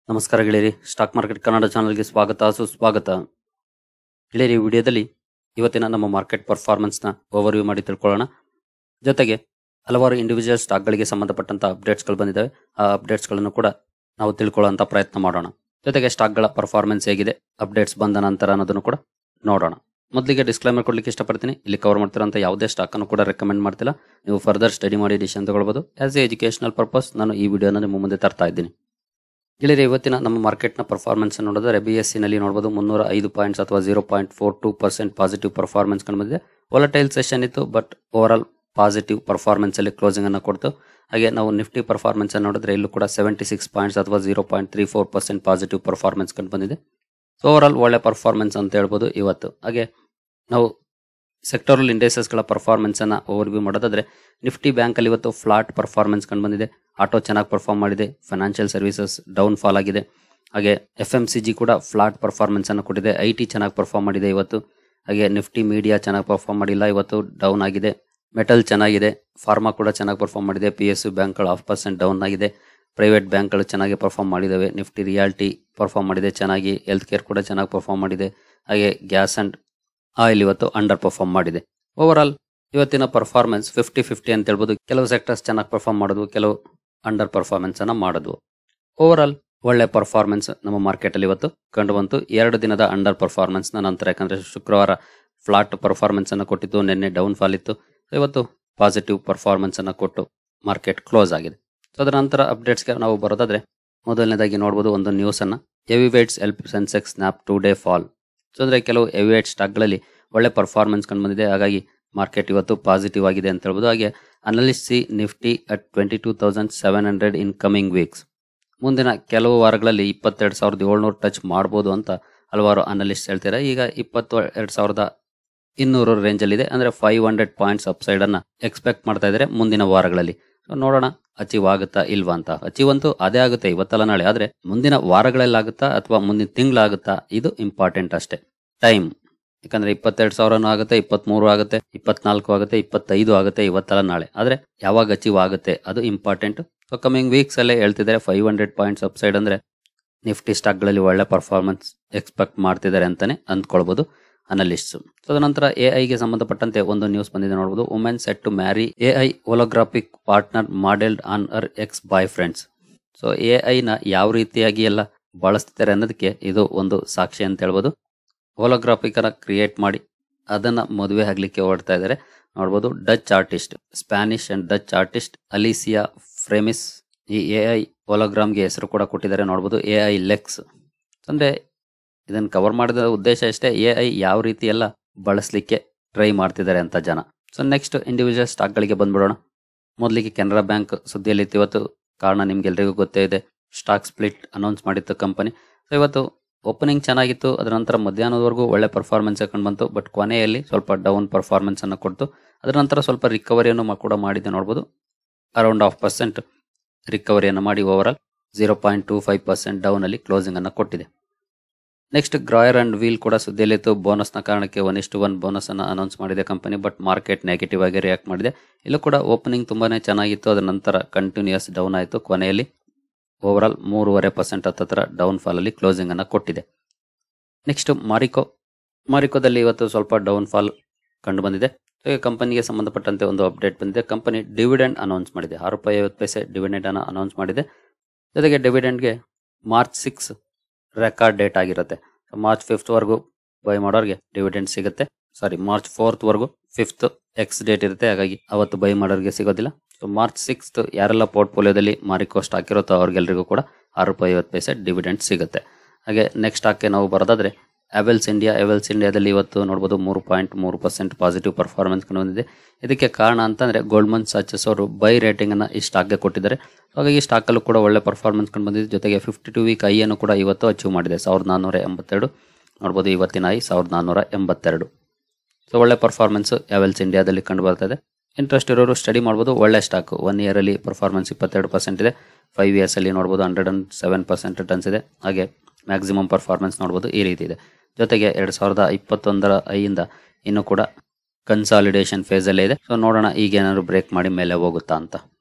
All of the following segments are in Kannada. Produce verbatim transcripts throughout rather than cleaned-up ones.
ನಮಸ್ಕಾರ ಗೆಳೆಯರಿ, ಸ್ಟಾಕ್ ಮಾರ್ಕೆಟ್ ಕನ್ನಡ ಚಾನಲ್ಗೆ ಸ್ವಾಗತ ಸುಸ್ವಾಗತ. ಗೆಳೆಯರಿ, ವಿಡಿಯೋದಲ್ಲಿ ಇವತ್ತಿನ ನಮ್ಮ ಮಾರ್ಕೆಟ್ ಪರ್ಫಾರ್ಮೆನ್ಸ್ನ ಓವರ್ವ್ಯೂ ಮಾಡಿ ತಿಳ್ಕೊಳ್ಳೋಣ. ಜೊತೆಗೆ ಹಲವಾರು ಇಂಡಿವಿಜುವಲ್ ಸ್ಟಾಕ್ಗಳಿಗೆ ಸಂಬಂಧಪಟ್ಟಂತ ಅಪ್ಡೇಟ್ಸ್ಗಳು ಬಂದಿದ್ದಾವೆ. ಆ ಅಪ್ಡೇಟ್ಸ್ಗಳನ್ನು ಕೂಡ ನಾವು ತಿಳ್ಕೊಳ್ಳುವಂತ ಪ್ರಯತ್ನ ಮಾಡೋಣ. ಜೊತೆಗೆ ಸ್ಟಾಕ್ಗಳ ಪರ್ಫಾರ್ಮೆನ್ಸ್ ಹೇಗಿದೆ, ಅಪ್ಡೇಟ್ಸ್ ಬಂದ ನಂತರ ಅನ್ನೋದನ್ನು ಕೂಡ ನೋಡೋಣ. ಮೊದಲಿಗೆ ಡಿಸ್ಕ್ಲೈಮರ್ ಕೊಡ್ಲಿಕ್ಕೆ ಇಷ್ಟಪಡ್ತೀನಿ. ಇಲ್ಲಿ ಕವರ್ ಮಾಡ್ತಿರೋಂಥ ಯಾವುದೇ ಸ್ಟಾಕ್ ಅನ್ನು ಕೂಡ ರೆಕಮೆಂಡ್ ಮಾಡ್ತಿಲ್ಲ. ನೀವು ಫರ್ದರ್ ಸ್ಟಡಿ ಮಾಡಿ ಡಿಸಿಷನ್ ತಗೊಳ್ಬಹುದು. ಆಸ್ ಎ ಎಜುಕೇಶನಲ್ ಪರ್ಪಸ್ ನಾನು ಈ ವಿಡಿಯೋನ ನಿಮ್ಮ ಮುಂದೆ ತರ್ತಾ ಇದ್ದೀನಿ. ಗೆಳೆಯರೆ, ಇವತ್ತಿನ ನಮ್ಮ ಮಾರ್ಕೆಟ್ನ ಪರ್ಫಾರ್ಮೆನ್ಸ್ ನೋಡಿದ್ರೆ ಬಿ ಎಸ್ ಸಿ ನಲ್ಲಿ ನೋಡಬಹುದು ಮುನ್ನೂರ ಐದು ಪಾಯಿಂಟ್ಸ್ ಅಥವಾ zero point four two percent positive performance ಕಂಡು ಬಂದಿದೆ. ವಾಲಟೈಲ್ ಸೆಷನ್ ಇತ್ತು, but over all positive performance ಅಲ್ಲಿ ಕ್ಲೋಸಿಂಗ್ ಅನ್ನು ಕೊಡ್ತು. ಹಾಗೆ ನಾವು ನಿಫ್ಟಿ ಪರ್ಫಾರ್ಮೆನ್ಸ್ ಅನ್ನು ನೋಡಿದ್ರೆ ಇಲ್ಲೂ ಕೂಡ ಸೆವೆಂಟಿ ಸಿಕ್ಸ್ ಪಾಯಿಂಟ್ಸ್ ಅಥವಾ zero point three four percent positive performance ಕಂಡು ಬಂದಿದೆ. ಸೊ ಓವರ್ ಆಲ್ ಒಳ್ಳೆ ಪರ್ಫಾರ್ಮೆನ್ಸ್ ಅಂತ ಹೇಳ್ಬೋದು ಇವತ್ತು. ಹಾಗೆ ನಾವು ಸೆಕ್ಟರಲ್ ಇಂಡೈಸಸ್ಗಳ ಪರ್ಫಾರ್ಮೆನ್ಸ್ ಅನ್ನ ಓವರ್ವ್ಯೂ ಮಾಡೋದಾದ್ರೆ ನಿಫ್ಟಿ ಬ್ಯಾಂಕ್ ಅಲ್ಲಿ ಇವತ್ತು ಫ್ಲಾಟ್ ಪರ್ಫಾರ್ಮೆನ್ಸ್ ಕಂಡು ಬಂದಿದೆ. ಆಟೋ ಚೆನ್ನಾಗಿ ಪರ್ಫಾರ್ಮ್ ಮಾಡಿದೆ. ಫೈನಾನ್ಷಿಯಲ್ ಸರ್ವಿಸಸ್ ಡೌನ್ ಫಾಲ್ ಆಗಿದೆ. ಹಾಗೆ ಎಫ್ ಎಂ ಸಿ ಜಿ ಕೂಡ ಫ್ಲಾಟ್ ಪರ್ಫಾರ್ಮೆನ್ಸ್ ಅನ್ನು ಕೊಟ್ಟಿದೆ. ಐ ಟಿ ಚೆನ್ನಾಗಿ ಪರ್ಫಾರ್ಮ್ ಮಾಡಿದೆ ಇವತ್ತು. ಹಾಗೆ ನಿಫ್ಟಿ ಮೀಡಿಯಾ ಚೆನ್ನಾಗಿ ಪರ್ಫಾರ್ಮ್ ಮಾಡಿಲ್ಲ, ಇವತ್ತು ಡೌನ್ ಆಗಿದೆ. ಮೆಟಲ್ ಚೆನ್ನಾಗಿದೆ. ಫಾರ್ಮಾ ಕೂಡ ಚೆನ್ನಾಗಿ ಪರ್ಫಾರ್ಮ್ ಮಾಡಿದೆ. ಪಿ ಎಸ್ ಯು ಬ್ಯಾಂಕ್ಗಳು ಹಾಫ್ ಪರ್ಸೆಂಟ್ ಡೌನ್ ಆಗಿದೆ. ಪ್ರೈವೇಟ್ ಬ್ಯಾಂಕ್ಗಳು ಚೆನ್ನಾಗಿ ಪರ್ಫಾರ್ಮ್ ಮಾಡಿದ್ದಾವೆ. ನಿಫ್ಟಿ ರಿಯಾಲ್ಟಿ ಪರ್ಫಾರ್ಮ್ ಮಾಡಿದೆ ಚೆನ್ನಾಗಿ. ಹೆಲ್ತ್ ಕೇರ್ ಕೂಡ ಚೆನ್ನಾಗಿ ಪರ್ಫಾರ್ಮ್ ಮಾಡಿದೆ. ಹಾಗೆ ಗ್ಯಾಸ್ ಅಂಡ್ ಆಯಿಲ್ ಇವತ್ತು ಅಂಡರ್ ಪರ್ಫಾರ್ಮ್ ಮಾಡಿದೆ. ಓವರ್ ಆಲ್ ಇವತ್ತಿನ ಪರ್ಫಾರ್ಮೆನ್ಸ್ ಫಿಫ್ಟಿ ಫಿಫ್ಟಿ ಅಂತ ಹೇಳ್ಬೋದು. ಕೆಲವು ಸೆಕ್ಟರ್ಸ್ ಚೆನ್ನಾಗಿ ಪರ್ಫಾರ್ಮ್ ಮಾಡೋದು, ಕೆಲವು ಅಂಡರ್ ಪರ್ಫಾರ್ಮೆನ್ಸ್ ಅನ್ನ ಮಾಡೋದು. ಓವರ್ ಆಲ್ ಒಳ್ಳೆ ಪರ್ಫಾರ್ಮೆನ್ಸ್ ನಮ್ಮ ಮಾರ್ಕೆಟ್ ಅಲ್ಲಿ ಇವತ್ತು ಕಂಡು ಬಂತು. ಎರಡು ದಿನದ ಅಂಡರ್ ಪರ್ಫಾರ್ಮೆನ್ಸ್ ನ ನಂತರ, ಯಾಕಂದ್ರೆ ಶುಕ್ರವಾರ ಫ್ಲಾಟ್ ಪರ್ಫಾರ್ಮೆನ್ಸ್ ಅನ್ನು ಕೊಟ್ಟಿದ್ದು, ನಿನ್ನೆ ಡೌನ್ ಫಾಲ್ ಇತ್ತು. ಇವತ್ತು ಪಾಸಿಟಿವ್ ಪರ್ಫಾರ್ಮೆನ್ಸ್ ಅನ್ನ ಕೊಟ್ಟು ಮಾರ್ಕೆಟ್ ಕ್ಲೋಸ್ ಆಗಿದೆ. ಸೊ ಅದರ ನಂತರ ಅಪ್ಡೇಟ್ಸ್ಗೆ ನಾವು ಬರೋದಾದ್ರೆ ಮೊದಲನೇದಾಗಿ ನೋಡಬಹುದು ಒಂದು ನ್ಯೂಸ್ ಅನ್ನ. Heavy weights help Sensex snap two day fall. So ಅಂದ್ರೆ ಕೆಲವು ಹೆವಿ ವೇಟ್ ಸ್ಟಾಕ್ಗಳಲ್ಲಿ ಒಳ್ಳೆ ಪರ್ಫಾರ್ಮೆನ್ಸ್ ಕಂಡು ಬಂದಿದೆ. ಹಾಗಾಗಿ ಮಾರ್ಕೆಟ್ ಇವತ್ತು ಪಾಸಿಟಿವ್ ಆಗಿದೆ ಅಂತ ಹೇಳ್ಬೋದು. ಹಾಗೆ analyst see Nifty at twenty two thousand seven hundred in coming weeks. ಮುಂದಿನ ಕೆಲವು ವಾರಗಳಲ್ಲಿ ಇಪ್ಪತ್ತೆರಡು ಸಾವಿರದ ಏಳ್ನೂರು ಟಚ್ ಮಾಡ್ಬೋದು ಅಂತ ಹಲವಾರು ಅನಲಿಸ್ಟ್ ಹೇಳ್ತಾರೆ. ಈಗ ಇಪ್ಪತ್ತು ಎರಡ್ ಸಾವಿರದ ಇನ್ನೂರು ರೇಂಜ್ ಅಲ್ಲಿ ಇದೆ. ಅಂದ್ರೆ ಫೈವ್ ಹಂಡ್ರೆಡ್ ಪಾಯಿಂಟ್ಸ್ ಅಪ್ಸೈಡ್ ಅನ್ನ ಎಕ್ಸ್ಪೆಕ್ಟ್ ಮಾಡ್ತಾ ಇದ್ದಾರೆ ಮುಂದಿನ ವಾರಗಳಲ್ಲಿ. ನೋಡೋಣ ಅಚೀವ್ ಆಗುತ್ತಾ ಇಲ್ವಾ ಅಂತ. ಅಚೀವ್ ಅಂತೂ ಅದೇ ಆಗುತ್ತೆ ಇವತ್ತಲ್ಲ ನಾಳೆ. ಆದ್ರೆ ಮುಂದಿನ ವಾರಗಳಲ್ಲಿ ಆಗುತ್ತಾ ಅಥವಾ ಮುಂದಿನ ತಿಂಗಳಾಗುತ್ತಾ, ಇದು ಇಂಪಾರ್ಟೆಂಟ್ ಅಷ್ಟೇ. ಟೈಮ್, ಯಾಕಂದ್ರೆ ಇಪ್ಪತ್ತೆರಡು ಸಾವಿರನೂ ಆಗುತ್ತೆ, ಇಪ್ಪತ್ತ್ ಮೂರು ಆಗುತ್ತೆ, ಇಪ್ಪತ್ನಾಲ್ಕು ಆಗುತ್ತೆ, ಇಪ್ಪತ್ತೈದು ಆಗುತ್ತೆ ಇವತ್ತಲ್ಲ ನಾಳೆ. ಆದ್ರೆ ಯಾವಾಗ ಅಚೀವ್ ಆಗುತ್ತೆ ಅದು ಇಂಪಾರ್ಟೆಂಟ್. ಸೊ ಕಮಿಂಗ್ ವೀಕ್ಸ್ ಅಲ್ಲೇ ಹೇಳ್ತಿದ್ದಾರೆ ಫೈವ್ ಹಂಡ್ರೆಡ್ ಪಾಯಿಂಟ್ಸ್ ಅಪ್ಸೈಡ್ ಅಂದ್ರೆ ನಿಫ್ಟಿ ಸ್ಟಾಕ್ ಗಳಲ್ಲಿ ಒಳ್ಳೆ ಪರ್ಫಾರ್ಮೆನ್ಸ್ ಎಕ್ಸ್ಪೆಕ್ಟ್ ಮಾಡ್ತಿದ್ದಾರೆ ಅಂತಾನೆ ಅಂದ್ಕೊಳ್ಬಹುದು ಅನಲಿಸ್ಟ್. ಸೊ ನಂತರ ಎ ಐಗೆ ಸಂಬಂಧಪಟ್ಟಂತೆ ಒಂದು ನ್ಯೂಸ್ ಬಂದಿದೆ ನೋಡಬಹುದು. Women set to marry A I holographic partner modelled on her ex boyfriends. So A I ನ ಯಾವ ರೀತಿಯಾಗಿ ಎಲ್ಲ ಬಳಸ್ತಿದ್ದಾರೆ ಅನ್ನೋದಕ್ಕೆ ಇದು ಒಂದು ಸಾಕ್ಷಿ ಅಂತ ಹೇಳ್ಬೋದು. ಹೋಲೋಗ್ರಾಫಿಕ್ ಅನ್ನ ಕ್ರಿಯೇಟ್ ಮಾಡಿ ಅದನ್ನ ಮದುವೆ ಆಗ್ಲಿಕ್ಕೆ ಹೊರಡ್ತಾ ಇದ್ದಾರೆ ನೋಡಬಹುದು. Dutch artist, Spanish and Dutch artist Alicia Framis ಈ ಎ ಐ ಹೋಲೋಗ್ರಾಮ್ಗೆ ಹೆಸರು ಕೂಡ ಕೊಟ್ಟಿದ್ದಾರೆ ನೋಡಬಹುದು, ಎ ಐ ಲೆಕ್ಸ್. ಅಂದ್ರೆ ಇದನ್ನ ಕವರ್ ಮಾಡಿದ ಉದ್ದೇಶ ಅಷ್ಟೇ, ಎ ಐ ಯಾವ ರೀತಿ ಎಲ್ಲ ಬಳಸಲಿಕ್ಕೆ ಟ್ರೈ ಮಾಡ್ತಿದ್ದಾರೆ ಅಂತ ಜನ. ಸೊ ನೆಕ್ಸ್ಟ್ ಇಂಡಿವಿಜುವಲ್ ಸ್ಟಾಕ್ ಗಳಿಗೆ ಬಂದ್ಬಿಡೋಣ. ಮೊದಲಿಗೆ ಕೆನರಾ ಬ್ಯಾಂಕ್ ಸುದ್ದಿಯಲ್ಲಿ ಇತ್ತು ಇವತ್ತು. ಕಾರಣ ನಿಮ್ಗೆಲ್ರಿಗೂ ಗೊತ್ತೇ ಇದೆ, ಸ್ಟಾಕ್ ಸ್ಪ್ಲಿಟ್ ಅನೌನ್ಸ್ ಮಾಡಿತ್ತು ಕಂಪನಿ. ಸೊ ಇವತ್ತು ಓಪನಿಂಗ್ ಚೆನ್ನಾಗಿತ್ತು, ಅದರ ನಂತರ ಮಧ್ಯಾಹ್ನದವರೆಗೂ ಒಳ್ಳೆ ಪರ್ಫಾರ್ಮೆನ್ಸ್ ಕಂಡು ಬಂತು. ಬಟ್ ಕೊನೆಯಲ್ಲಿ ಸ್ವಲ್ಪ ಡೌನ್ ಪರ್ಫಾರ್ಮೆನ್ಸ್ ಅನ್ನು ಕೊಡ್ತು. ಅದರ ನಂತರ ಸ್ವಲ್ಪ ರಿಕವರಿಯನ್ನು ಕೂಡ ಮಾಡಿದೆ ನೋಡಬಹುದು. ಅರೌಂಡ್ ಹಾಫ್ ಪರ್ಸೆಂಟ್ ರಿಕವರಿಯನ್ನು ಮಾಡಿ over all zero point two five percent down ಅಲ್ಲಿ ಕ್ಲೋಸಿಂಗ್ ಅನ್ನು ಕೊಟ್ಟಿದೆ. ನೆಕ್ಸ್ಟ್ ಗ್ರಾಯರ್ ಅಂಡ್ ವೀಲ್ ಕೂಡ ಸುದ್ದಿಯಲ್ಲಿತ್ತು. ಬೋನಸ್ ನ ಕಾರಣಕ್ಕೆ ಒನ್ ಇಷ್ಟು ಒನ್ ಬೋನಸ್ ಅನ್ನು ಅನೌನ್ಸ್ ಮಾಡಿದೆ ಕಂಪನಿ. ಬಟ್ ಮಾರ್ಕೆಟ್ ನೆಗೆಟಿವ್ ಆಗಿ ರಿಯಾಕ್ಟ್ ಮಾಡಿದೆ. ಇಲ್ಲೂ ಕೂಡ ಓಪನಿಂಗ್ ತುಂಬಾನೇ ಚೆನ್ನಾಗಿತ್ತು, ಅದರ ನಂತರ ಕಂಟಿನ್ಯೂಸ್ ಡೌನ್ ಆಯಿತು. ಕೊನೆಯಲ್ಲಿ ಓವರ್ ಆಲ್ ಮೂರುವರೆ ಪರ್ಸೆಂಟ್ ಹತ್ತಿರ ಡೌನ್ ಫಾಲ್ ಅಲ್ಲಿ ಕ್ಲೋಸಿಂಗ್ ಅನ್ನ ಕೊಟ್ಟಿದೆ. ನೆಕ್ಸ್ಟ್ ಮಾರಿಕೋ. ಮಾರಿಕೋದಲ್ಲಿ ಇವತ್ತು ಸ್ವಲ್ಪ ಡೌನ್ ಫಾಲ್ ಕಂಡು ಬಂದಿದೆ. ಕಂಪನಿಗೆ ಸಂಬಂಧಪಟ್ಟಂತೆ ಒಂದು ಅಪ್ಡೇಟ್ ಬಂದಿದೆ. ಕಂಪನಿ ಡಿವಿಡೆಂಡ್ ಅನೌನ್ಸ್ ಮಾಡಿದೆ. ಆರು ರೂಪಾಯಿ ಐವತ್ತು ಪೈಸೆ ಡಿವಿಡೆಂಡ್ ಅನ್ನು ಅನೌನ್ಸ್ ಮಾಡಿದೆ. ಜೊತೆಗೆ ಡಿವಿಡೆಂಡ್ಗೆ ಮಾರ್ಚ್ ಸಿಕ್ಸ್ ರೆಕಾರ್ಡ್ ಡೇಟ್ ಆಗಿರುತ್ತೆ. ಮಾರ್ಚ್ ಫಿಫ್ತ್ ವರೆಗೂ ಬೈ ಮಾಡೋರಿಗೆ ಡಿವಿಡೆಂಡ್ ಸಿಗುತ್ತೆ. ಸಾರಿ ಮಾರ್ಚ್ ಫೋರ್ತ್ ವರೆಗೂ ಫಿಫ್ತ್ ಎಕ್ಸ್ ಡೇಟ್ ಇರುತ್ತೆ. ಹಾಗಾಗಿ ಅವತ್ತು ಬೈ ಮಾಡೋರಿಗೆ ಸಿಗೋದಿಲ್ಲ. ಸೊ ಮಾರ್ಚ್ ಸಿಕ್ಸ್ತ್ ಯಾರೆಲ್ಲ ಪೋರ್ಟ್ಫೋಲಿಯೋದಲ್ಲಿ ಮಾರಿಕೋ ಸ್ಟಾಕ್ ಇರುತ್ತೋ ಅವ್ರಿಗೆಲ್ರಿಗೂ ಕೂಡ ಆರು ರೂಪಾಯಿ ಐವತ್ತು ಪೈಸೆ ಡಿವಿಡೆಂಡ್ ಸಿಗುತ್ತೆ. ಹಾಗೆ ನೆಕ್ಸ್ಟ್ ಸ್ಟಾಕ್ಗೆ ನಾವು ಬರೋದಾದ್ರೆ ಅವೆಲ್ಸ್ ಇಂಡಿಯಾ. ಅವೆಲ್ಸ್ ಇಂಡಿಯಾದಲ್ಲಿ ಇವತ್ತು ನೋಡಬಹುದು ಮೂರು ಪಾಯಿಂಟ್ ಮೂರು ಪರ್ಸೆಂಟ್ ಪಾಸಿಟಿವ್ ಪರ್ಫಾರ್ಮೆನ್ಸ್ ಕಂಡು ಬಂದಿದೆ. ಇದಕ್ಕೆ ಕಾರಣ ಅಂತಂದ್ರೆ ಗೋಲ್ಡ್ಮನ್ ಸಾಚಸ್ ಅವರು ಬೈ ರೇಟಿಂಗ್ ಅನ್ನ ಈ ಸ್ಟಾಕ್ಗೆ ಕೊಟ್ಟಿದ್ದಾರೆ. ಹಾಗಾಗಿ ಸ್ಟಾಕ್ ಅಲ್ಲೂ ಕೂಡ ಒಳ್ಳೆ ಪರ್ಫಾರ್ಮೆನ್ಸ್ ಕಂಡು ಬಂದಿದೆ. ಜೊತೆಗೆ ಫಿಫ್ಟಿ ಟು ವೀಕ್ ಐ ಅನ್ನು ಕೂಡ ಇವತ್ತು ಅಚೀವ್ ಮಾಡಿದೆ. ಸಾವಿರದ ನಾನ್ನೂರ ಎಂಬತ್ತೆರಡು ನೋಡಬಹುದು. ಇವತ್ತಿನ ಐ ಸಾವಿರದ ನಾನ್ನೂರ ಎಂಬತ್ತೆರಡು. ಸೊ ಒಳ್ಳೆ ಪರ್ಫಾರ್ಮೆನ್ಸ್ ಅವೆಲ್ಸ್ ಇಂಡಿಯಾದಲ್ಲಿ ಕಂಡು ಬರ್ತಾ ಇದೆ. ಇಂಟ್ರೆಸ್ಟ್ ಇರೋರು ಸ್ಟಡಿ ಮಾಡಬಹುದು. ಒಳ್ಳೆ ಸ್ಟಾಕ್. ಒನ್ ಇಯರ್ ಅಲ್ಲಿ ಪರ್ಫಾರ್ಮೆನ್ಸ್ ಇಪ್ಪತ್ತೆರಡು ಪರ್ಸೆಂಟ್ ಇದೆ. ಫೈವ್ ಇಯರ್ಸ್ ಅಲ್ಲಿ ನೋಡಬಹುದು hundred and seven percent returns ಇದೆ. ಹಾಗೆ ಮ್ಯಾಕ್ಸಿಮಮ್ ಪರ್ಫಾರ್ಮೆನ್ಸ್ ನೋಡಬಹುದು ಈ ರೀತಿ ಇದೆ. ಜೊತೆಗೆ ಎರಡ್ ಸಾವಿರದ ಇಪ್ಪತ್ತೊಂದರ ಐಯಿಂದ ಇನ್ನು ಕೂಡ ಕನ್ಸಾಲಿಡೇಷನ್ ಫೇಸ್ ಅಲ್ಲೇ ಇದೆ. ಸೊ ನೋಡೋಣ ಈಗ ಏನಾದ್ರು ಬ್ರೇಕ್ ಮಾಡಿ ಮೇಲೆ ಹೋಗುತ್ತಾ ಅಂತ.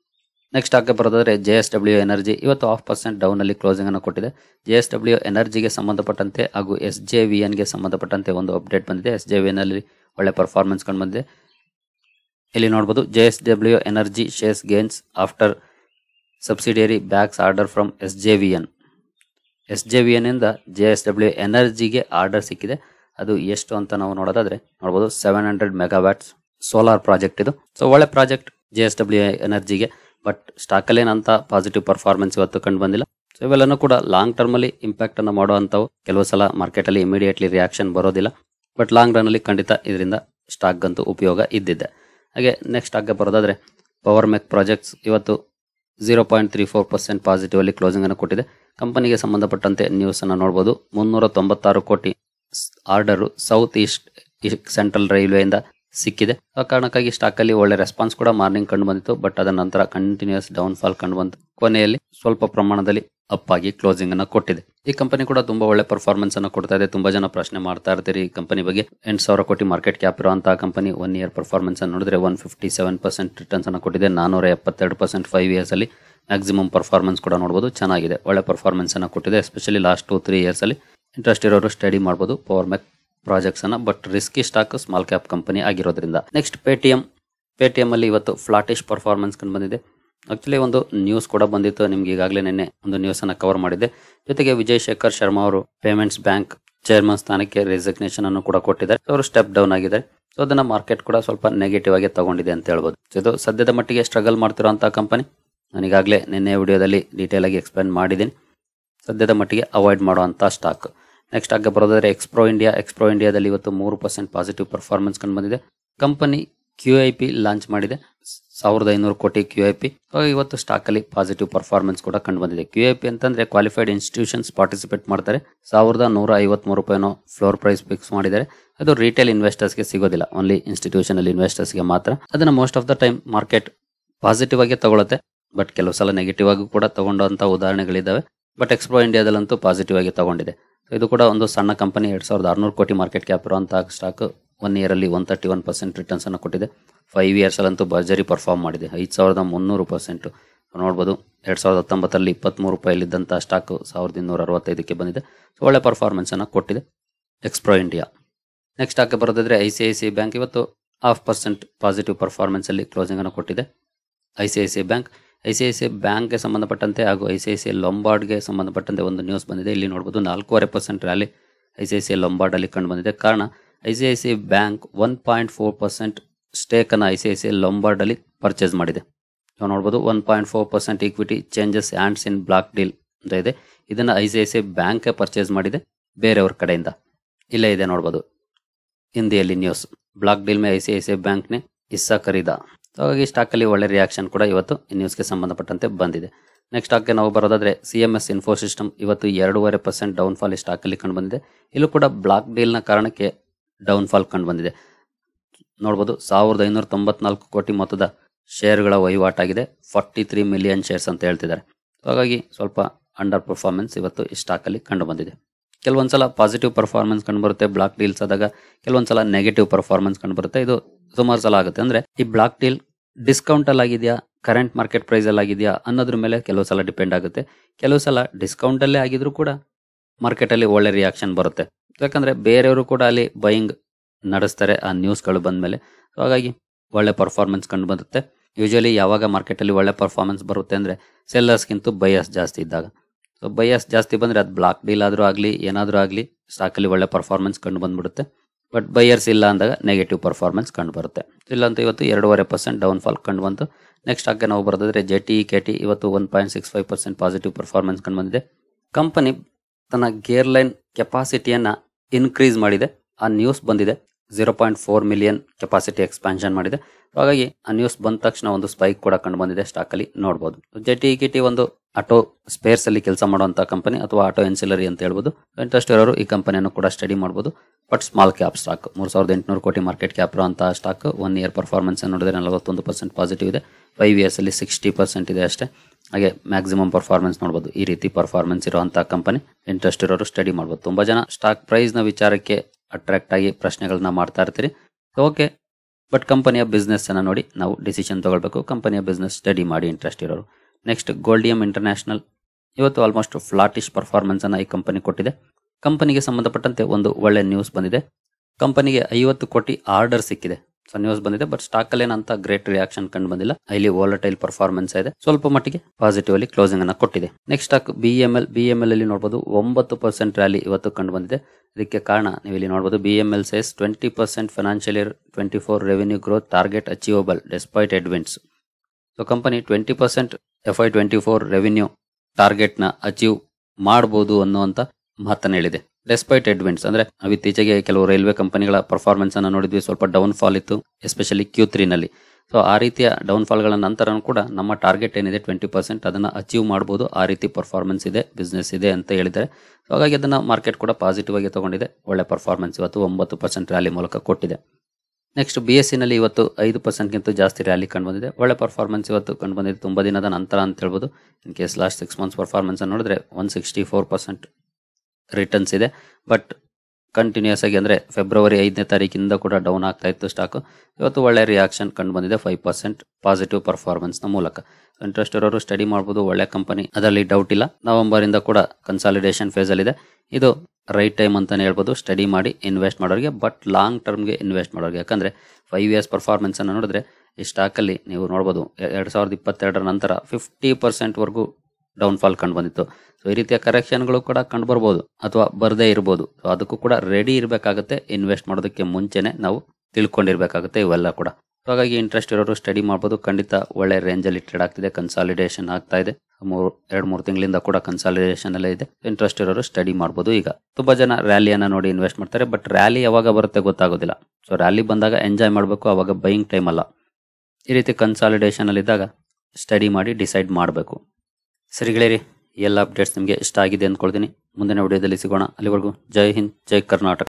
ನೆಕ್ಸ್ಟ್ ಆಗಿ ಬರೋದಾದ್ರೆ ಜೆ ಎಸ್ ಡಬ್ಲ್ಯೂ ಎನರ್ಜಿ ಇವತ್ತು ಹಾಫ್ ಪರ್ಸೆಂಟ್ ಡೌನ್ ಅಲ್ಲಿ ಕ್ಲೋಸಿಂಗ್ ಅನ್ನು ಕೊಟ್ಟಿದೆ. ಜೆ ಎಸ್ ಡಬ್ಲ್ಯೂ ಎನರ್ಜಿಗೆ ಸಂಬಂಧಪಟ್ಟಂತೆ ಹಾಗೂ ಎಸ್ ಜೆ ವಿ ಎನ್ ಗೆ ಸಂಬಂಧಪಟ್ಟಂತೆ ಒಂದು ಅಪ್ಡೇಟ್ ಬಂದಿದೆ. ಎಸ್ ಜೆ ವಿ ಎನ್ ಅಲ್ಲಿ ಒಳ್ಳೆ ಪರ್ಫಾರ್ಮೆನ್ಸ್ ಕಂಡು ಬಂದಿದೆ. ಇಲ್ಲಿ ನೋಡಬಹುದು J S W Energy shares gains after subsidiary bags order from S J V N. S J V N ಇಂದ ಜೆ ಎಸ್ ಡಬ್ಲ್ಯೂ ಎನರ್ಜಿಗೆ ಆರ್ಡರ್ ಸಿಕ್ಕಿದೆ. ಅದು ಎಷ್ಟು ಅಂತ ನಾವು ನೋಡೋದಾದ್ರೆ ನೋಡಬಹುದು seven hundred megawatts solar project ಇದು. ಸೊ ಒಳ್ಳೆ ಪ್ರಾಜೆಕ್ಟ್ ಜೆ ಎಸ್ ಡಬ್ಲ್ಯೂ ಎನರ್ಜಿಗೆ. ಬಟ್ ಸ್ಟಾಕ್ ಅಲ್ಲಿ ಏನಂತ ಪಾಸಿಟಿವ್ ಪರ್ಫಾರ್ಮೆನ್ಸ್ ಇವತ್ತು ಕಂಡು ಬಂದಿಲ್ಲ. ಸೊ ಇವೆಲ್ಲನೂ ಕೂಡ ಲಾಂಗ್ ಟರ್ಮ್ ಅಲ್ಲಿ ಇಂಪ್ಯಾಕ್ಟ್ ಅನ್ನು ಮಾಡುವಂತವು. ಕೆಲವು ಸಲ ಮಾರ್ಕೆಟ್ ಅಲ್ಲಿ ಇಮಿಡಿಯೇಟ್ಲಿ ರಿಯಾಕ್ಷನ್ ಬರೋದಿಲ್ಲ. ಬಟ್ ಲಾಂಗ್ ರನ್ ಅಲ್ಲಿ ಖಂಡಿತ ಇದರಿಂದ ಸ್ಟಾಕ್ ಗಂತೂ ಉಪಯೋಗ ಇದ್ದಿದೆ. ಹಾಗೆ ನೆಕ್ಸ್ಟ್ ಆಗ ಬರೋದಾದ್ರೆ ಪವರ್ ಮೆಕ್ ಪ್ರಾಜೆಕ್ಟ್ಸ್ ಇವತ್ತು zero point three four percent positive ಅಲ್ಲಿ ಕ್ಲೋಸಿಂಗ್ ಅನ್ನು ಕೊಟ್ಟಿದೆ. ಕಂಪನಿಗೆ ಸಂಬಂಧಪಟ್ಟಂತೆ ನ್ಯೂಸ್ ಅನ್ನು ನೋಡಬಹುದು. ಮುನ್ನೂರ ತೊಂಬತ್ತಾರು crore order South East Central Railway ಇಂದ ಸಿಕ್ಕಿದೆ. ಆ ಕಾರಣಕ್ಕಾಗಿ ಸ್ಟಾಕ್ ಅಲ್ಲಿ ಒಳ್ಳೆ ರೆಸ್ಪಾನ್ಸ್ ಕೂಡ ಮಾರ್ನಿಂಗ್ ಕಂಡು ಬಂದಿತ್ತು. ಬಟ್ ಅದರ ನಂತರ ಕಂಟಿನ್ಯೂಸ್ ಡೌನ್ ಫಾಲ್ ಕಂಡು ಬಂತು. ಕೊನೆಯಲ್ಲಿ ಸ್ವಲ್ಪ ಪ್ರಮಾಣದಲ್ಲಿ ಅಪ್ ಆಗಿ ಕ್ಲೋಸಿಂಗ್ ಅನ್ನು ಕೊಟ್ಟಿದೆ. ಈ ಕಂಪನಿ ಕೂಡ ತುಂಬಾ ಒಳ್ಳೆ ಪರ್ಫಾರ್ಮೆನ್ಸ್ ಅನ್ನು ಕೊಡ್ತಾ ಇದೆ. ತುಂಬಾ ಜನ ಪ್ರಶ್ನೆ ಮಾಡ್ತಾ ಇರ್ತೀರಿ ಈ ಕಂಪನಿ ಬಗ್ಗೆ. ಎಂಟು ಸಾವಿರ ಕೋಟಿ ಮಾರ್ಕೆಟ್ ಕ್ಯಾಪ್ ಇರುವಂತಹ ಕಂಪನಿ ಒನ್ ಇಯರ್ ಪರ್ಫಾರ್ಮೆನ್ಸ್ ಅನ್ನು ನೋಡಿದ್ರೆ one fifty seven percent returns ಅನ್ನು ಕೊಟ್ಟಿದೆ. ನಾನೂರ ಎಪ್ಪತ್ತೆರಡು ಪರ್ಸೆಂಟ್ ಫೈವ್ ಇಯರ್ಸ್ ಅಲ್ಲಿ ಮ್ಯಾಕ್ಸಿಮಮ್ ಪರ್ಫಾರ್ಮೆನ್ಸ್ ಕೂಡ ನೋಡಬಹುದು. ಚೆನ್ನಾಗಿದೆ, ಒಳ್ಳೆ ಪರ್ಫಾರ್ಮೆನ್ಸ್ ಅನ್ನು ಕೊಟ್ಟಿದೆ. Especially last two three years ಅಲ್ಲಿ ಇಂಟ್ರೆಸ್ಟ್ ಇರೋರು ಸ್ಟಡಿ ಮಾಡಬಹುದು ಪವರ್ ಮೆಕ್ ಪ್ರಾಜೆಕ್ಟ್ಸ್ ಅನ್ನ. But risky stock, small cap company ಆಗಿರೋದ್ರಿಂದ. Next Paytm. ಪೇಟಿಎಂ ಅಲ್ಲಿ ಇವತ್ತು ಫ್ಲಾಟಿಶ್ ಪರ್ಫಾರ್ಮೆನ್ಸ್ ಕಂಡು ಬಂದಿದೆ. ಆಕ್ಚುಲಿ ಒಂದು ನ್ಯೂಸ್ ಕೂಡ ಬಂದಿತ್ತು ನಿಮ್ಗೆ, ಈಗಾಗಲೇ ನಿನ್ನೆ ಒಂದು ನ್ಯೂಸ್ ಅನ್ನ ಕವರ್ ಮಾಡಿದ್ದೆ. ಜೊತೆಗೆ ವಿಜಯ್ ಶೇಖರ್ ಶರ್ಮಾ ಅವರು ಪೇಮೆಂಟ್ಸ್ ಬ್ಯಾಂಕ್ ಚೇರ್ಮನ್ ಸ್ಥಾನಕ್ಕೆ ರೆಸಿಗ್ನೇಷನ್ ಅನ್ನು ಕೂಡ ಕೊಟ್ಟಿದ್ದಾರೆ. ಅವರು ಸ್ಟೆಪ್ ಡೌನ್ ಆಗಿದ್ದಾರೆ. ಸೊ ಅದನ್ನ ಮಾರ್ಕೆಟ್ ಕೂಡ ಸ್ವಲ್ಪ ನೆಗೆಟಿವ್ ಆಗಿ ತಗೊಂಡಿದೆ ಅಂತ ಹೇಳ್ಬೋದು. ಇದು ಸದ್ಯದ ಮಟ್ಟಿಗೆ ಸ್ಟ್ರಗಲ್ ಮಾಡ್ತಿರುವಂತಹ ಕಂಪನಿ. ನಾನು ಈಗಾಗಲೇ ನಿನ್ನೆ ವಿಡಿಯೋದಲ್ಲಿ ಡೀಟೇಲ್ ಆಗಿ ಎಕ್ಸ್ಪ್ಲೇನ್ ಮಾಡಿದ್ದೀನಿ. ಸದ್ಯದ ಮಟ್ಟಿಗೆ ಅವಾಯ್ಡ್ ಮಾಡುವಂತ ಸ್ಟಾಕ್. ನೆಕ್ಸ್ಟ್ ಆಗ ಬರೋದಾದ್ರೆ ಎಕ್ಸ್ಪ್ರೋ ಇಂಡಿಯಾ. ಎಕ್ಸ್ಪ್ರೋ ಇಂಡಿಯಾದಲ್ಲಿ ಇವತ್ತು ಮೂರು ಪರ್ಸೆಂಟ್ ಪಾಸಿಟಿವ್ ಪರ್ಫಾರ್ಮೆನ್ಸ್ ಕಂಡು ಬಂದಿದೆ. Company Q I P launch ಮಾಡಿದೆ, ಸಾವಿರದ ಐನೂರು ಕೋಟಿ ಕ್ಯೂ ಐ ಪಿ. ಇವತ್ತು ಸ್ಟಾಕ್ ಅಲ್ಲಿ ಪಾಸಿಟಿವ್ ಪರ್ಫಾರ್ಮೆನ್ಸ್ ಕೂಡ ಕಂಡು ಬಂದಿದೆ. ಕ್ಯೂ ಐ ಪಿ ಅಂತಂದ್ರೆ ಕ್ವಾಲಿಫೈಡ್ ಇನ್ಸ್ಟಿಟ್ಯೂಷನ್ಸ್ ಪಾರ್ಟಿಸಿಪೇಟ್ ಮಾಡ್ತಾರೆ. ಸಾವಿರದ ನೂರ ಐವತ್ ಮೂರು ರೂಪಾಯಿನೋ ಫ್ಲೋರ್ ಪ್ರೈಸ್ ಫಿಕ್ಸ್ ಮಾಡಿದ್ದಾರೆ. ಅದು ರಿಟೇಲ್ ಇನ್ವೆಸ್ಟರ್ಸ್ಗೆ ಸಿಗೋದಿಲ್ಲ, ಓನ್ಲಿ ಇನ್ಸ್ಟಿಟ್ಯೂಷನಲ್ ಇನ್ವೆಸ್ಟರ್ಸ್ಗೆ ಮಾತ್ರ. ಅದನ್ನ most of the time market positive ಆಗಿ ತಗೊಳುತ್ತೆ. ಬಟ್ ಕೆಲವು ಸಲ ನೆಗೆಟಿವ್ ಆಗಿ ಕೂಡ ತಗೊಂಡಂತ ಉದಾಹರಣೆಗಳಿದ್ದಾವೆ. ಬಟ್ ಎಕ್ಸ್ಪ್ರೋ ಇಂಡಿಯಾದಲ್ಲಂತೂ ಪಾಸಿಟಿವ್ ಆಗಿ ತಗೊಂಡಿದೆ. ಇದು ಕೂಡ ಒಂದು ಸಣ್ಣ ಕಂಪನಿ. ಎರಡ್ ಸಾವಿರದ ಆರ್ನೂರು ಕೋಟಿ ಮಾರ್ಕೆಟ್ ಕ್ಯಾಪ್ ಇರುವಂತಹ ಸ್ಟಾಕ್ ಒನ್ ಇಯರ್ ಅಲ್ಲಿ one thirty one percent returns ಅನ್ನು ಕೊಟ್ಟಿದೆ. ಫೈವ್ ಇಯರ್ಸ್ ಅಲ್ಲಂತೂ ಭರ್ಜರಿ ಪರ್ಫಾರ್ಮ್ ಮಾಡಿದೆ. ಐದು ಸಾವಿರದ ಮುನ್ನೂರು ಪರ್ಸೆಂಟ್ ನೋಡಬಹುದು. ಎರಡ್ ಸಾವಿರದ ಹತ್ತೊಂಬತ್ತರಲ್ಲಿ ಇಪ್ಪತ್ಮೂರು ರೂಪಾಯಿಲಿದ್ದಂತಹ ಸ್ಟಾಕ್ ಸಾವಿರದ ಇನ್ನೂರ ಅರವತ್ತೈದಕ್ಕೆ ಬಂದಿದೆ. ಸೊ ಒಳ್ಳೆ ಪರ್ಫಾರ್ಮೆನ್ಸ್ ಅನ್ನು ಕೊಟ್ಟಿದೆ ಎಕ್ಸ್ಪ್ರೋ ಇಂಡಿಯಾ. ನೆಕ್ಸ್ಟ್ ಆಗಿ ಬರೋದಾದ್ರೆ I C I C bank ಇವತ್ತು ಹಾಫ್ ಪರ್ಸೆಂಟ್ ಪಾಸಿಟಿವ್ ಪರ್ಫಾರ್ಮೆನ್ಸ್ ಅಲ್ಲಿ ಕ್ಲೋಸಿಂಗ್ ಅನ್ನು ಕೊಟ್ಟಿದೆ. I C I C bank I C I C ಬ್ಯಾಂಕ್ಗೆ ಸಂಬಂಧಪಟ್ಟಂತೆ ಹಾಗೂ ಐ ಸಿ ಐ ಸಿ ಲೊಂಬಾರ್ಡ್ಗೆ ಸಂಬಂಧಪಟ್ಟಂತೆ ಒಂದು ನ್ಯೂಸ್ ಬಂದಿದೆ. ಇಲ್ಲಿ ನೋಡಬಹುದು ನಾಲ್ಕೂವರೆ percent rally I C I C Lombard ಅಲ್ಲಿ ಕಂಡು ಬಂದಿದೆ. ಕಾರಣ I C I C bank one point four percent stake ಅನ್ನು I C I C Lombard ಅಲ್ಲಿ ಪರ್ಚೇಸ್ ಮಾಡಿದೆ. ನಾವು ನೋಡಬಹುದು one point four percent equity changes hands in block deal ಅಂತ ಇದೆ. ಇದನ್ನ I C I C bank purchase ಮಾಡಿದೆ ಬೇರೆಯವ್ರ ಕಡೆಯಿಂದ. ಇಲ್ಲೇ ಇದೆ ನೋಡಬಹುದು ಹಿಂದಿಯಲ್ಲಿ ನ್ಯೂಸ್. ಬ್ಲಾಕ್ ಡೀಲ್ ಮೇ I C I C bank ನೆ ಹಿಸ್ಸಾ ಖರೀದ. ಹಾಗಾಗಿ ಸ್ಟಾಕ್ ಅಲ್ಲಿ ಒಳ್ಳೆ ರಿಯಾಕ್ಷನ್ ಕೂಡ ಇವತ್ತು ಈ ನ್ಯೂಸ್ಗೆ ಸಂಬಂಧಪಟ್ಟಂತೆ ಬಂದಿದೆ. ನೆಕ್ಸ್ಟ್ ಸ್ಟಾಕ್ಗೆ ನಾವು ಬರೋದಾದ್ರೆ C M S Info System ಇವತ್ತು ಎರಡೂವರೆ ಪರ್ಸೆಂಟ್ ಡೌನ್ ಫಾಲ್ ಈ ಸ್ಟಾಕ್ ಅಲ್ಲಿ ಕಂಡು ಬಂದಿದೆ. ಇಲ್ಲೂ ಕೂಡ ಬ್ಲಾಕ್ ಡೀಲ್ ನ ಕಾರಣಕ್ಕೆ ಡೌನ್ ಫಾಲ್ ಕಂಡು ಬಂದಿದೆ. ನೋಡಬಹುದು ಸಾವಿರದ ಐನೂರ ತೊಂಬತ್ನಾಲ್ಕು ಕೋಟಿ ಮೊತ್ತದ ಶೇರ್ಗಳ ವಹಿವಾಟಾಗಿದೆ. ಫಾರ್ಟಿ ತ್ರೀ ಮಿಲಿಯನ್ ಶೇರ್ಸ್ ಅಂತ ಹೇಳ್ತಿದ್ದಾರೆ. ಹಾಗಾಗಿ ಸ್ವಲ್ಪ ಅಂಡರ್ ಪರ್ಫಾರ್ಮೆನ್ಸ್ ಇವತ್ತು ಈ ಸ್ಟಾಕ್ ಅಲ್ಲಿ ಕಂಡು ಬಂದಿದೆ. ಕೆಲವೊಂದ್ಸಲ ಪಾಸಿಟಿವ್ ಪರ್ಫಾರ್ಮೆನ್ಸ್ ಕಂಡು ಬರುತ್ತೆ ಬ್ಲಾಕ್ ಡೀಲ್ಸ್ ಆದಾಗ, ಕೆಲವೊಂದ್ಸಲ ನೆಗೆಟಿವ್ ಪರ್ಫಾರ್ಮೆನ್ಸ್ ಕಂಡು ಬರುತ್ತೆ. ಇದು ಸುಮಾರು ಸಲ ಆಗುತ್ತೆ. ಅಂದ್ರೆ ಈ ಬ್ಲಾಕ್ ಡೀಲ್ ಡಿಸ್ಕೌಂಟ್ ಅಲ್ಲಿ ಆಗಿದೆಯಾ, ಕರೆಂಟ್ ಮಾರ್ಕೆಟ್ ಪ್ರೈಸ್ ಅಲ್ಲಿ ಆಗಿದೆಯಾ ಅನ್ನೋದ್ರ ಮೇಲೆ ಕೆಲವು ಸಲ ಡಿಪೆಂಡ್ ಆಗುತ್ತೆ. ಕೆಲವು ಸಲ ಡಿಸ್ಕೌಂಟ್ ಅಲ್ಲೇ ಆಗಿದ್ರು ಕೂಡ ಮಾರ್ಕೆಟ್ ಅಲ್ಲಿ ಒಳ್ಳೆ ರಿಯಾಕ್ಷನ್ ಬರುತ್ತೆ. ಯಾಕಂದ್ರೆ ಬೇರೆಯವರು ಕೂಡ ಅಲ್ಲಿ ಬೈಯಿಂಗ್ ನಡೆಸ್ತಾರೆ ಆ ನ್ಯೂಸ್ಗಳು ಬಂದ ಮೇಲೆ. ಹಾಗಾಗಿ ಒಳ್ಳೆ ಪರ್ಫಾರ್ಮೆನ್ಸ್ ಕಂಡು ಬರುತ್ತೆ. ಯೂಶಲಿ ಯಾವಾಗ ಮಾರ್ಕೆಟ್ ಅಲ್ಲಿ ಒಳ್ಳೆ ಪರ್ಫಾರ್ಮೆನ್ಸ್ ಬರುತ್ತೆ ಅಂದ್ರೆ ಸೆಲ್ಲರ್ಸ್ಗಿಂತ ಬೈಯಸ್ ಜಾಸ್ತಿ ಇದ್ದಾಗ. ಸೊ ಬೈಯಸ್ ಜಾಸ್ತಿ ಬಂದ್ರೆ ಅದು ಬ್ಲಾಕ್ ಡೀಲ್ ಆದ್ರೂ ಆಗ್ಲಿ ಏನಾದ್ರೂ ಆಗ್ಲಿ ಸ್ಟಾಕ್ ಅಲ್ಲಿ ಒಳ್ಳೆ ಪರ್ಫಾರ್ಮೆನ್ಸ್ ಕಂಡು ಬಂದ್ಬಿಡುತ್ತೆ. ಬಟ್ ಬೈಯರ್ಸ್ ಇಲ್ಲ ಅಂದಾಗ ನೆಗೆಟಿವ್ ಪರ್ಫಾರ್ಮೆನ್ಸ್ ಕಂಡು ಬರುತ್ತೆ. ಇಲ್ಲಂತೂ ಇವತ್ತು ಎರಡೂವರೆ ಪರ್ಸೆಂಟ್ ಡೌನ್ ಫಾಲ್ ಕಂಡು ಬಂತು. ನೆಕ್ಸ್ಟ್ ಆಗಿ ನಾವು ಬರೋದಾದ್ರೆ ಜೆ ಟಿ ಕೆ ಟಿ ಇವತ್ತು one point six five percent positive performance ಕಂಡು ಬಂದಿದೆ. ಕಂಪನಿ ತನ್ನ ಗೇರ್ ಲೈನ್ ಕೆಪಾಸಿಟಿಯನ್ನ ಇನ್ಕ್ರೀಸ್ ಮಾಡಿದೆ. ಆ ನ್ಯೂಸ್ ಬಂದಿದೆ. Zero point four million capacity expansion ಮಾಡಿದೆ. ಹಾಗಾಗಿ ಆ ನ್ಯೂಸ್ ಬಂದ ತಕ್ಷಣ ಒಂದು ಸ್ಪೈಕ್ ಕೂಡ ಕಂಡು ಬಂದಿದೆ ಸ್ಟಾಕ್ ಅಲ್ಲಿ ನೋಡಬಹುದು. ಜೆ ಟಿ ಕೆ ಟಿ ಒಂದು ಆಟೋ ಸ್ಪೇರ್ಸ್ ಅಲ್ಲಿ ಕೆಲಸ ಮಾಡುವಂತಹ ಕಂಪನಿ ಅಥವಾ ಆಟೋ ಎನ್ಸಿಲರಿ ಅಂತ ಹೇಳ್ಬೋದು. ಇಂಟ್ರೆಸ್ಟ್ ಇರೋರು ಈ ಕಂಪನಿಯನ್ನು ಕೂಡ ಸ್ಟಡಿ ಮಾಡಬಹುದು. ಬಟ್ ಸ್ಮಾಲ್ ಕ್ಯಾಪ್ ಸ್ಟಾಕ್, ಮೂರ್ ಸಾವಿರದ ಎಂಟುನೂರು ಕೋಟಿ ಮಾರ್ಕೆಟ್ ಕ್ಯಾಪ್ ಇರುವಂತಹ ಸ್ಟಾಕ್. ಒನ್ ಇಯರ್ ಪರ್ಫಾರ್ಮೆನ್ಸ್ ನೋಡಿದ್ರೆ ನಲವತ್ತೊಂದು ಪರ್ಸೆಂಟ್ ಪಾಸಿಟಿವ್ ಇದೆ. ಫೈವ್ ಇಯರ್ಸ್ ಅಲ್ಲಿ ಸಿಕ್ಸ್ಟಿ ಪರ್ಸೆಂಟ್ ಇದೆ ಅಷ್ಟೇ. ಹಾಗೆ ಮ್ಯಾಕ್ಸಿಮಮ್ ಪರ್ಫಾರ್ಮೆನ್ಸ್ ನೋಡಬಹುದು. ಈ ರೀತಿ ಪರ್ಫಾರ್ಮೆನ್ಸ್ ಇರುವಂತಹ ಕಂಪನಿ. ಇಂಟ್ರೆಸ್ಟ್ ಇರೋರು ಸ್ಟಡಿ ಮಾಡಬಹುದು. ತುಂಬಾ ಜನ ಸ್ಟಾಕ್ ಪ್ರೈಸ್ ನ ವಿಚಾರಕ್ಕೆ ಅಟ್ರಾಕ್ಟ್ ಆಗಿ ಪ್ರಶ್ನೆಗಳನ್ನ ಮಾಡ್ತಾ ಇರ್ತೀರಿ. ಓಕೆ, ಬಟ್ ಕಂಪನಿಯ ಬಿಸ್ನೆಸ್ ಅನ್ನ ನೋಡಿ ನಾವು ಡಿಸಿಷನ್ ತಗೊಳ್ಬೇಕು. ಕಂಪನಿಯ ಬಿಸ್ನೆಸ್ ಸ್ಟಡಿ ಮಾಡಿ ಇಂಟ್ರೆಸ್ಟ್ ಇರೋರು. ನೆಕ್ಸ್ಟ್ ಗೋಲ್ಡಿಯಂ ಇಂಟರ್ನ್ಯಾಷನಲ್, ಇವತ್ತು ಆಲ್ಮೋಸ್ಟ್ ಫ್ಲಾಟಿಶ್ ಪರ್ಫಾರ್ಮೆನ್ಸ್ ಅನ್ನ ಈ ಕಂಪನಿ ಕೊಟ್ಟಿದೆ. ಕಂಪನಿಗೆ ಸಂಬಂಧಪಟ್ಟಂತೆ ಒಂದು ಒಳ್ಳೆ ನ್ಯೂಸ್ ಬಂದಿದೆ. ಕಂಪನಿಗೆ ಐವತ್ತು ಕೋಟಿ ಆರ್ಡರ್ ಸಿಕ್ಕಿದೆ. ಸೊ ನ್ಯೂಸ್ ಬಂದಿದೆ, ಬಟ್ ಸ್ಟಾಕ್ ಅಲ್ಲಿ ಏನಂತ ಗ್ರೇಟ್ ರಿಯಾಕ್ಷನ್ ಕಂಡು ಬಂದಿಲ್ಲ. ಇಲ್ಲಿ ವಾಲಟೈಲ್ ಪರ್ಫಾರ್ಮೆನ್ಸ್ ಇದೆ, ಸ್ವಲ್ಪ ಮಟ್ಟಿಗೆ ಪಾಸಿಟಿವ್ ಅಲ್ಲಿ ಕ್ಲೋಸಿಂಗ್ ಅನ್ನ ಕೊಟ್ಟಿದೆ. Next stock B M L B M L ಅಲ್ಲಿ ನೋಡಬಹುದು ಒಂಬತ್ತು ಪರ್ಸೆಂಟ್ ರ್ಯಾಲಿ ಇವತ್ತು ಕಂಡು ಬಂದಿದೆ. ಇದಕ್ಕೆ ಕಾರಣ ನೀವು ಇಲ್ಲಿ ನೋಡಬಹುದು, B M L says twenty percent financial year twenty four revenue growth target achievable despite headwinds. So company twenty percent F I twenty four revenue target ನ ಅಚೀವ್ ಮಾಡಬಹುದು ಅನ್ನುವಂತ ಮಾತನ್ನ ಹೇಳಿದೆ. ಡೆಸ್ಪೈಟ್ ಹೆಡ್ವಿಂಡ್ಸ್ ಅಂದ್ರೆ ನಾವು ಇತ್ತೀಚೆಗೆ ಕೆಲವು ರೈಲ್ವೆ ಕಂಪನಿಗಳ ಪರ್ಫಾರ್ಮೆನ್ಸ್ ಅನ್ನು ನೋಡಿದ್ವಿ, ಸ್ವಲ್ಪ ಡೌನ್ ಫಾಲ್ ಇತ್ತು, ಎಸ್ಪೆಷಲಿ ಕ್ಯೂ ತ್ರೀ ನಲ್ಲಿ. ಸೊ ಆ ರೀತಿಯ ಡೌನ್ ಫಾಲ್ ಗಳ ನಂತರ ಕೂಡ ನಮ್ಮ ಟಾರ್ಗೆಟ್ ಏನಿದೆ ಟ್ವೆಂಟಿ ಪರ್ಸೆಂಟ್ ಅದನ್ನ ಅಚೀವ್ ಮಾಡಬಹುದು, ಆ ರೀತಿ ಪರ್ಫಾರ್ಮೆನ್ಸ್ ಇದೆ, ಬಿಸ್ನೆಸ್ ಇದೆ ಅಂತ ಹೇಳಿದ್ದಾರೆ. ಸೊ ಹಾಗಾಗಿ ಅದನ್ನ ಮಾರ್ಕೆಟ್ ಕೂಡ ಪಾಸಿಟಿವ್ ಆಗಿ ತಗೊಂಡಿದೆ. ಒಳ್ಳೆ ಪರ್ಫಾರ್ಮೆನ್ಸ್ ಇವತ್ತು ಒಂಬತ್ತು ಪರ್ಸೆಂಟ್ ರ್ಯಾಲಿ ಮೂಲಕ ಕೊಟ್ಟಿದೆ. ನೆಕ್ಸ್ಟ್ ಬಿ ಎಸ್ ಸಿ ನಲ್ಲಿ ಇವತ್ತು ಐದು ಪರ್ಸೆಂಟ್ ಗಿಂತ ಜಾಸ್ತಿ ರ್ಯಾಲಿ ಕಂಡು ಬಂದಿದೆ. ಒಳ್ಳೆ ಪರ್ಫಾರ್ಮೆನ್ಸ್ ಇವತ್ತು ಕಂಡು ಬಂದಿದೆ, ತುಂಬಾ ದಿನದ ನಂತರ ಅಂತ ಹೇಳ್ಬೋದು. In case last six months performance ಅನ್ನು ನೋಡಿದ್ರೆ one sixty four percent returns ಇದೆ. ಬಟ್ ಕಂಟಿನ್ಯೂಸ್ ಆಗಿ ಅಂದ್ರೆ ಫೆಬ್ರವರಿ ಐದನೇ ತಾರೀಕಿಂದ ಕೂಡ ಡೌನ್ ಆಗ್ತಾ ಇತ್ತು ಸ್ಟಾಕ್. ಇವತ್ತು ಒಳ್ಳೆ ರಿಯಾಕ್ಷನ್ ಕಂಡು ಬಂದಿದೆ, ಫೈವ್ ಪರ್ಸೆಂಟ್ ಪಾಸಿಟಿವ್ ಪರ್ಫಾರ್ಮೆನ್ಸ್ ನ ಮೂಲಕ. ಇಂಟ್ರೆಸ್ಟ್ ಇರೋರು ಸ್ಟಡಿ ಮಾಡಬಹುದು, ಒಳ್ಳೆ ಕಂಪನಿ, ಅದರಲ್ಲಿ ಡೌಟ್ ಇಲ್ಲ. ನವೆಂಬರ್ ಇಂದ ಕೂಡ ಕನ್ಸಾಲಿಡೇಷನ್ ಫೇಸ್ ಅಲ್ಲಿ ಇದೆ. ಇದು ರೈಟ್ ಟೈಮ್ ಅಂತಾನೆ ಹೇಳ್ಬೋದು ಸ್ಟಡಿ ಮಾಡಿ ಇನ್ವೆಸ್ಟ್ ಮಾಡೋರಿಗೆ, ಬಟ್ ಲಾಂಗ್ ಟರ್ಮ್ಗೆ ಇನ್ವೆಸ್ಟ್ ಮಾಡೋರಿಗೆ. ಯಾಕಂದ್ರೆ ಫೈವ್ ಇಯರ್ಸ್ ಪರ್ಫಾರ್ಮೆನ್ಸ್ ಅನ್ನು ನೋಡಿದ್ರೆ ಈ ಸ್ಟಾಕ್ ಅಲ್ಲಿ ನೀವು ನೋಡಬಹುದು ಎರಡ್ ಸಾವಿರದ ಇಪ್ಪತ್ತೆರಡರ ನಂತರ ಫಿಫ್ಟಿ ಪರ್ಸೆಂಟ್ ವರೆಗೂ ಡೌನ್ ಫಾಲ್ ಕಂಡು ಬಂದಿತ್ತು. ಸೊ ಈ ರೀತಿಯ ಕರೆಕ್ಷನ್ಗಳು ಕೂಡ ಕಂಡು ಬರ್ಬೋದು ಅಥವಾ ಬರದೇ ಇರಬಹುದು. ಸೊ ಅದಕ್ಕೂ ಕೂಡ ರೆಡಿ ಇರಬೇಕಾಗುತ್ತೆ. ಇನ್ವೆಸ್ಟ್ ಮಾಡೋದಕ್ಕೆ ಮುಂಚೆನೆ ನಾವು ತಿಳ್ಕೊಂಡಿರ್ಬೇಕಾಗುತ್ತೆ ಇವೆಲ್ಲ ಕೂಡ. ಸೊ ಹಾಗಾಗಿ ಇಂಟ್ರೆಸ್ಟ್ ಇರೋರು ಸ್ಟಡಿ ಮಾಡ್ಬೋದು. ಖಂಡಿತ ಒಳ್ಳೆ ರೇಂಜ್ ಅಲ್ಲಿ ಟ್ರೇಡ್ ಆಗ್ತಿದೆ, ಕನ್ಸಾಲಿಡೇಷನ್ ಆಗ್ತಾ ಇದೆ. ಮೂರು ಎರಡ್ ಮೂರು ತಿಂಗಳಿಂದ ಕೂಡ ಕನ್ಸಾಲಿಡೇಷನ್ ಅಲ್ಲೇ ಇದೆ. ಇಂಟ್ರೆಸ್ಟ್ ಇರೋರು ಸ್ಟಡಿ ಮಾಡ್ಬೋದು. ಈಗ ತುಂಬಾ ಜನ ರ್ಯಾಲಿಯನ್ನ ನೋಡಿ ಇನ್ವೆಸ್ಟ್ ಮಾಡ್ತಾರೆ, ಬಟ್ ರ್ಯಾಲಿ ಯಾವಾಗ ಬರುತ್ತೆ ಗೊತ್ತಾಗೋದಿಲ್ಲ. ಸೊ ರ್ಯಾಲಿ ಬಂದಾಗ ಎಂಜಾಯ್ ಮಾಡಬೇಕು, ಅವಾಗ ಬೈಯಿಂಗ್ ಟೈಮ್ ಅಲ್ಲ. ಈ ರೀತಿ ಕನ್ಸಾಲಿಡೇಷನ್ ಅಲ್ಲಿ ಇದ್ದಾಗ ಸ್ಟಡಿ ಮಾಡಿ ಡಿಸೈಡ್ ಮಾಡಬೇಕು. ಸರಿ ಗೆಳೆಯರಿ, ಎಲ್ಲ ಅಪ್ಡೇಟ್ಸ್ ನಿಮಗೆ ಇಷ್ಟ ಆಗಿದೆ ಅಂದ್ಕೊಳ್ತೀನಿ. ಮುಂದಿನ ವಿಡಿಯೋದಲ್ಲಿ ಸಿಗೋಣ. ಅಲ್ಲಿವರೆಗೂ ಜೈ ಹಿಂದ್, ಜೈ ಕರ್ನಾಟಕ.